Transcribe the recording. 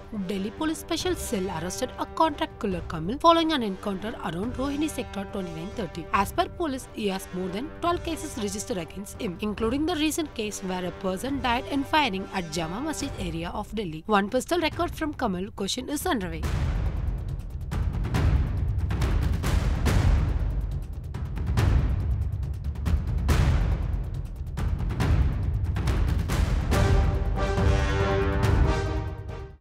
Delhi Police Special Cell arrested a contract killer Kamil following an encounter around Rohini Sector 2930. As per police, he has more than 12 cases registered against him, including the recent case where a person died in firing at Jama Masjid area of Delhi. One pistol record from Kamil question is underway.